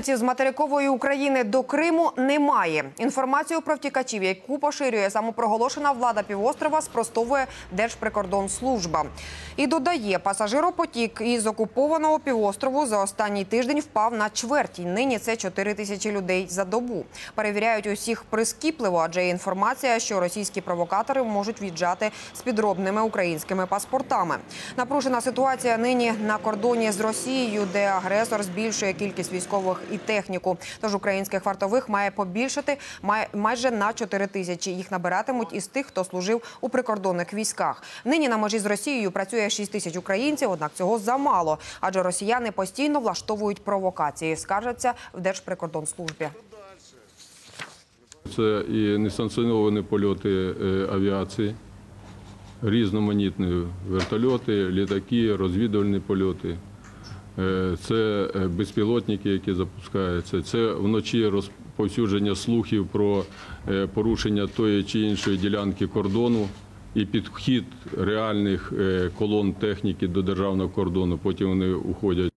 Біженців з материкової України до Криму немає. Інформацію про втікачів, яку поширює самопроголошена влада півострова, спростовує Держприкордонслужба. І додає, пасажиропотік із окупованого півострову за останній тиждень впав на чверть. Нині це 4 тисячі людей за добу. Перевіряють усіх прискіпливо, адже є інформація, що російські провокатори можуть віджати з підробними українськими паспортами. Напружена ситуація нині на кордоні з Росією, де агресор збільшує кількість військових і техніку. Тож українських вартових має побільшати майже на 4 тисячі. Їх набиратимуть із тих, хто служив у прикордонних військах. Нині на межі з Росією працює 6 тисяч українців, однак цього замало, адже росіяни постійно влаштовують провокації, скаржаться в Держприкордонслужбі. Це і несанкціоновані польоти авіації, різноманітні вертольоти, літаки, розвідувальні польоти. Це безпілотники, які запускаються. Це вночі розповсюдження слухів про порушення тої чи іншої ділянки кордону і підхід реальних колон техніки до державного кордону. Потім вони уходять